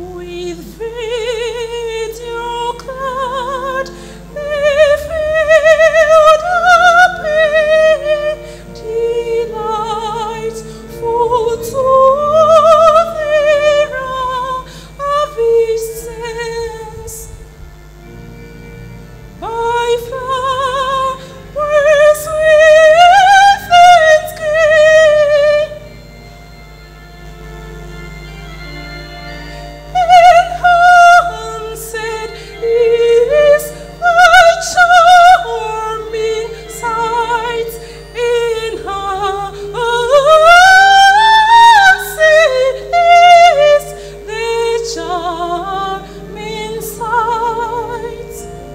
With video clad, they filled up delights full to their sense. By flowers with thanksgiving, enhanced is the charming sights, enhanced is the charming sights.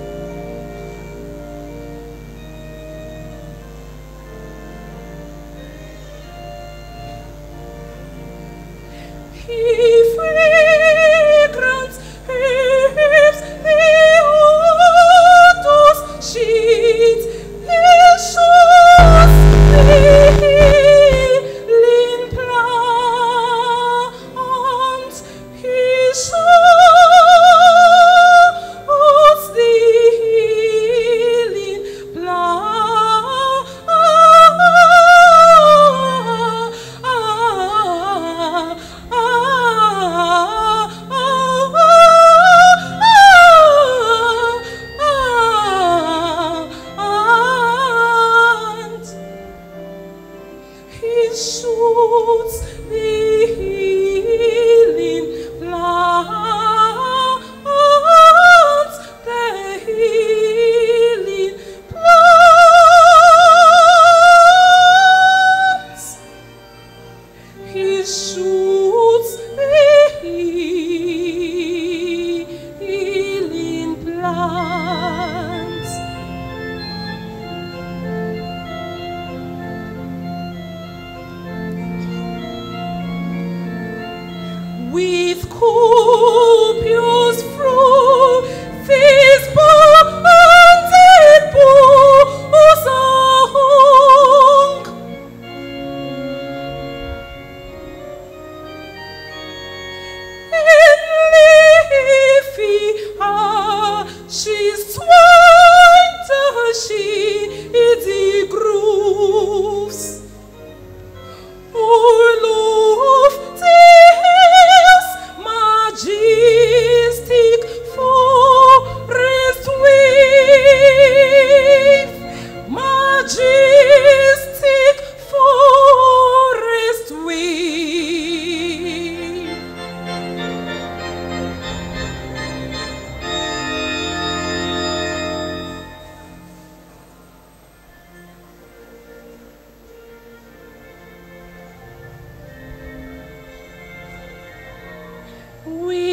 He fragrance heaps the odorous sheets, he shows the healing plant, he shows the healing plant. He shoots the healing plants, the healing plants. He shoots the healing plants. With copious fruit, this bonded bosom, in leafy she's twined she the grooves. All of tales majestic forest wave, majestic forest wave. We